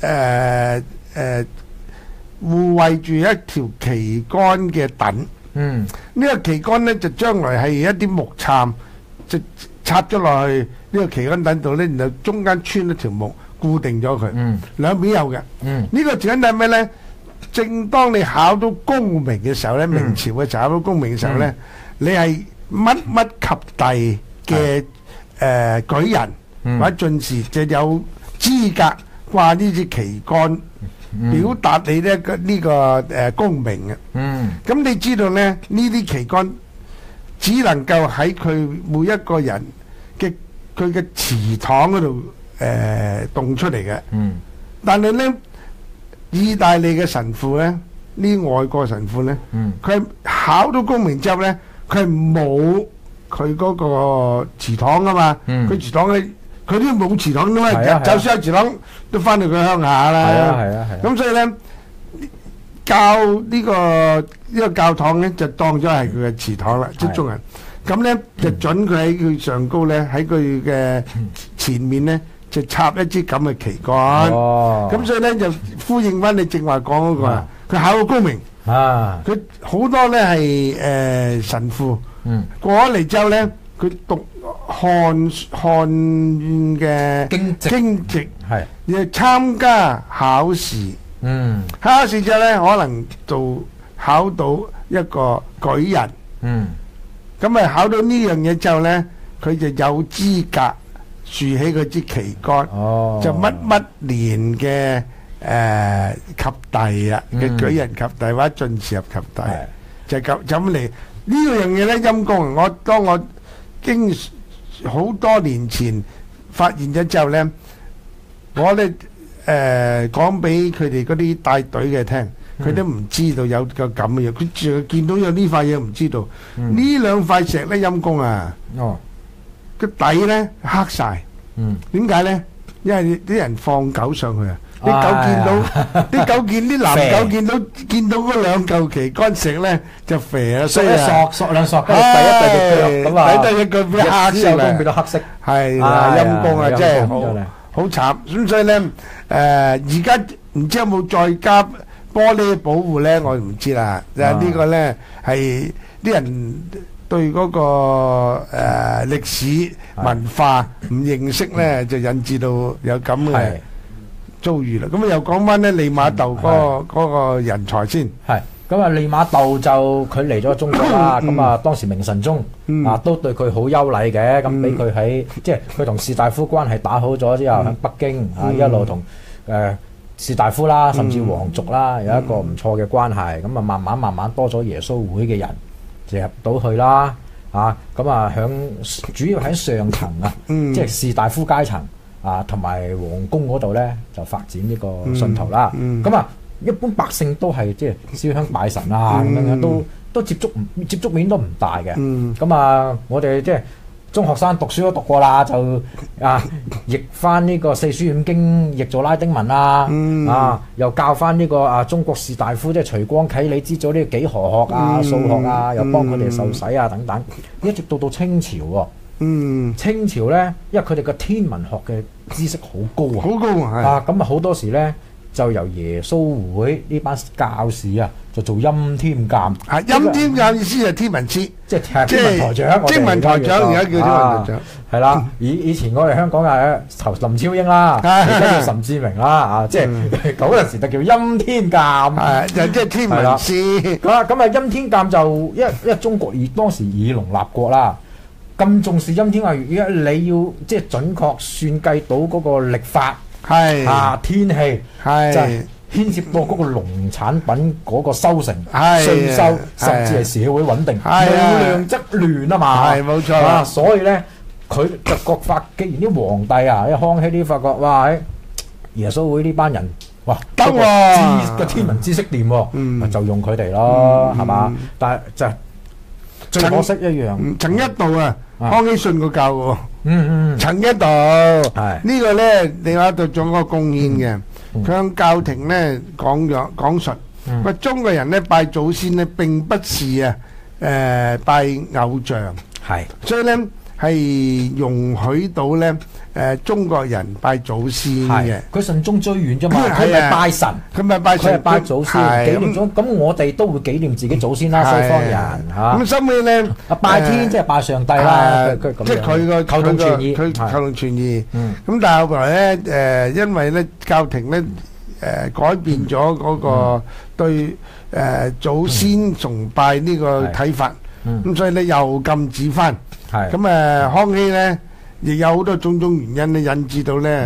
護衛住一條旗杆嘅躉。呢個旗杆咧就將來係一啲木杉，就插咗落去呢個旗杆躉度咧，然後中間穿一條木固定咗佢。兩邊有嘅。呢個旗杆躉咩咧？正當你考到功名嘅時候咧，明朝嘅時候考到功名嘅時候咧，你係乜乜及第嘅舉人或者進士就有資格掛呢支旗杆，表達你咧呢個功名嘅。咁你知道咧呢啲旗杆只能夠喺佢每一個人嘅佢嘅祠堂嗰度動出嚟嘅。但係咧意大利嘅神父咧，呢外國神父咧，佢考到功名之後咧，佢係冇佢嗰個祠堂啊嘛，佢祠堂咧，佢都冇祠堂噶嘛，就算有祠堂都翻到佢鄉下啦。係啊係啊係。咁所以咧，教呢個教堂咧，就當咗係佢嘅祠堂啦，即係眾人。咁咧就準佢喺佢上高咧，喺佢嘅前面咧，就插一支咁嘅旗杆。咁所以咧就呼應翻你正話講嗰個啊，佢考到功名啊，佢好多咧係神父。過咗嚟之後咧，佢讀漢嘅經籍，係要參加考試。考試之後咧，可能考到一個舉人。咁啊考到呢樣嘢之後咧， 佢就有資格豎起嗰支旗杆，就乜年嘅及第啊嘅舉人及第或者進士入及第，就咁嚟呢樣嘢咧陰公啊！當我經好多年前發現咗之後咧，我咧講俾佢哋嗰啲帶隊嘅聽，佢都唔知道有個咁嘅嘢，佢淨係見到有呢塊嘢唔知道，呢兩塊石咧陰公啊！個底咧黑晒，點解咧？因為啲人放狗上去啊！啲狗見到啲狗啲男狗見到嗰兩嚿旗杆石咧就肥啊，所以索兩索，跟住第一隻腳咁啊， 第一隻腳變黑色啦， 變到黑色， 係啦，陰公啊，真係好慘。咁所以咧而家唔知有冇再加玻璃保護咧，我唔知啦。呢個咧係啲人對嗰個歷史文化唔認識咧，就引致到有咁嘅遭遇啦。咁啊又講翻咧利瑪竇嗰個人才先。係咁啊，利瑪竇就佢嚟咗中國啦。咁啊，當時明神宗都對佢好優禮嘅，咁俾佢喺即係佢同士大夫關係打好咗之後，喺北京一路同士大夫啦，甚至皇族啦有一個唔錯嘅關係。咁啊，慢慢多咗耶穌會嘅人就入到去啦。咁啊，主要喺上層啊，即係士大夫階層同埋皇宮嗰度咧，就發展呢個信徒啦。咁啊，一般百姓都係即係燒香拜神啊，咁樣都接觸面都唔大嘅。咁啊，我哋即係中學生讀書都讀過啦，就譯翻呢個四書五經，譯做拉丁文啦。又教翻呢個中國士大夫，即係徐光啟，你知咗呢個幾何學啊、數學啊，又幫佢哋受洗啊等等。一直到清朝喎。清朝咧，因為佢哋個天文學嘅知識好高啊，好高啊，咁啊好多時咧就由耶穌會呢班教士啊，就做欽天監。 欽天監意思係天文師， 即係天文台長。 天文台長而家叫天文台長。 係啦，以前我哋香港係林超英啦，而家叫岑志明啦，即係嗰陣時就叫欽天監， 就即係天文師。 咁啊欽天監就因為中國當時以農立國啦。咁重視欽天監，而家你要即係準確算計到嗰個曆法，天氣，就係牽涉到嗰個農產品嗰個收成、稅收，甚至係社會穩定，無量則亂啊嘛。 係冇錯。 所以咧，佢就覺法，既然啲皇帝因為康熙啲發覺，哇！耶穌會呢班人，哇，得喎，個天文知識掂喎，就用佢哋咯，係嘛？但係就最可惜一樣， 曾一度康熙信過教嘅喎，曾一度呢個咧，利瑪竇仲有個貢獻嘅，佢向教廷咧講述，話中國人咧拜祖先咧並不是拜偶像，所以咧係容許到咧中國人拜祖先嘅。 佢慎終追遠啫嘛，佢咪拜神，佢係拜祖先，紀念咗。咁我哋都會紀念自己祖先啦，西方人嚇。咁收尾咧， 拜天即係拜上帝啦， 即係佢個求同存異， 佢求同存異。咁但係後來咧因為咧教廷咧改變咗嗰個對祖先崇拜呢個睇法，咁所以咧又禁止翻。咁康熙咧亦有好多種原因咧，引致到咧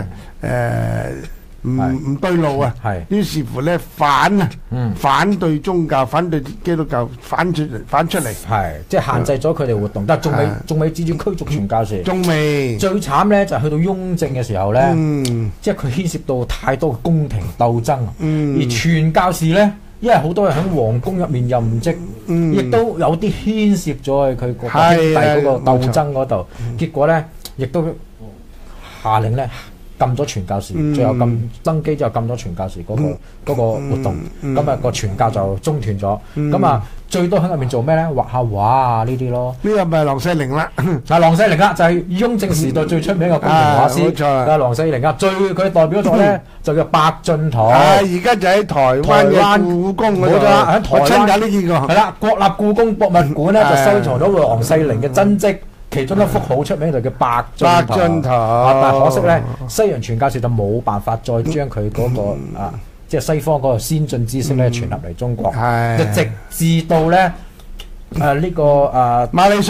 唔對路啊。於是乎咧反對宗教，反對基督教，反出嚟。 即係限制咗佢哋活動，但係仲未至於驅逐傳教士。仲未。最慘咧就係去到雍正嘅時候咧，即係佢牽涉到太多嘅宮廷鬥爭，而傳教士咧。因為好多人喺皇宮入面任職，亦都有啲牽涉咗佢個兄弟嗰個鬥爭嗰度，結果咧亦都下令咧禁咗傳教士，最後登基之後禁咗傳教士嗰個活動，咁啊個傳教就中斷咗，咁啊最多喺入面做咩咧？畫下畫啊呢啲咯。呢個咪郎世寧啦，郎世寧啦，就係雍正時代最出名嘅宮廷畫師。冇錯，郎世寧啊，佢代表作咧就叫《百進堂》。而家就喺台灣故宮嗰度。冇錯啦，喺台灣呢見過。係啦，國立故宮博物館咧就收藏咗郎世寧嘅真跡。其中一幅好出名就叫百進堂，但係可惜咧，西洋傳教士就冇辦法再將佢嗰個即係西方嗰個先進知識咧傳入嚟中國，就直至到咧呢個馬禮遜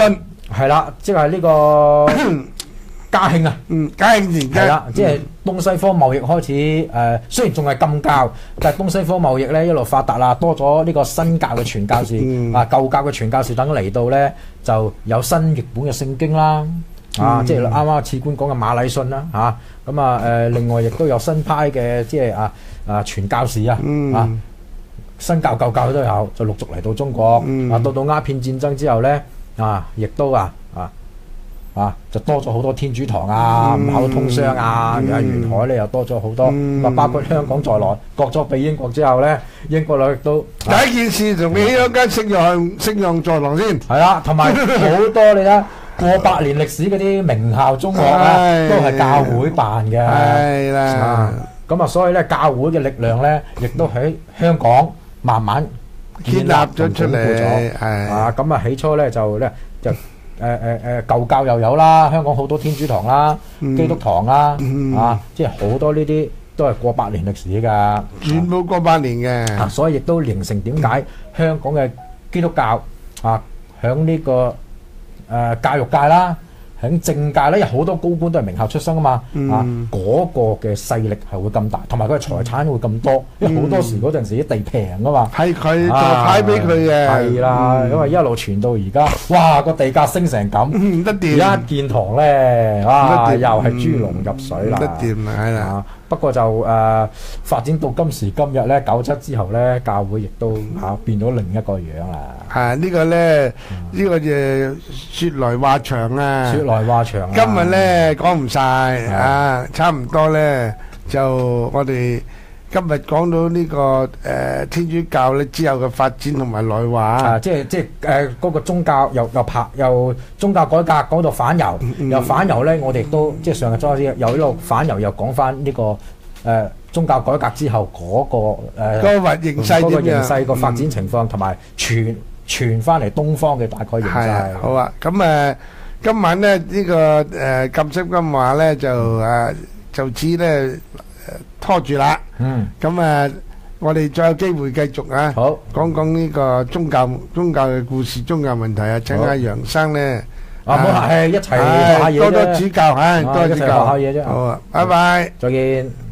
係啦，即係呢個嘉慶啊。 嘉慶年間係啦，即係東西方貿易開始雖然仲係禁教，但係東西方貿易咧一路發達啦，多咗呢個新教嘅傳教士舊教嘅傳教士等嚟到咧，就有新譯本嘅聖經啦，即係啱啱次官講嘅馬禮遜啦，咁另外亦都有新派嘅即係傳教士新教舊教都有，就陸續嚟到中國，到鴉片戰爭之後咧，亦都就多咗好多天主堂五口通商沿海咧又多咗好多，包括香港在內，割咗俾英國之後咧，英國佬亦都第一件事同你起咗間聖約在廊先， 係啦，同埋好多你睇過百年歷史嗰啲名校中學咧，都係教會辦嘅， 係啦， 咁所以咧教會嘅力量咧，亦都喺香港慢慢建立咗出嚟， 咁起初咧就舊教又有啦，香港好多天主堂啦、基督堂啦，即係好多呢啲都係過百年歷史㗎， 全部過百年嘅， 所以亦都形成點解香港嘅基督教響呢個教育界啦，喺政界咧，有好多高官都係名校出身啊嘛，嗰個嘅勢力係會咁大，同埋佢嘅財產會咁多，因為好多時嗰陣時啲地平啊嘛， 係佢就派俾佢嘅， 係啦，因為一路傳到而家，哇個地價升成咁， 唔得掂， 一建堂咧，又係豬籠入水啦， 唔得掂係啦。 不過就發展到今時今日咧，97之後咧，教會亦都變咗另一個樣啦。 呢個咧，呢個就説來話長啊！ 説來話長啊！ 今日咧講唔晒差唔多咧就我哋今日講到呢個天主教咧之後嘅發展同埋內話。 即係嗰個宗教由宗教改革講到反猶，由反猶咧，我哋都即係上日再由呢個反猶又講翻呢個宗教改革之後嗰個形勢個發展情況，同埋傳翻嚟東方嘅大概形勢。 好啊，咁今晚咧呢個禁色金話咧就此咧拖住啦。咁我哋再有機會繼續好講呢個宗教嘅故事、宗教問題請阿楊生咧唔好客氣，一齊學下嘢啫， 多多指教，多指教一齊學下嘢啫。 好啊，拜拜， 再見。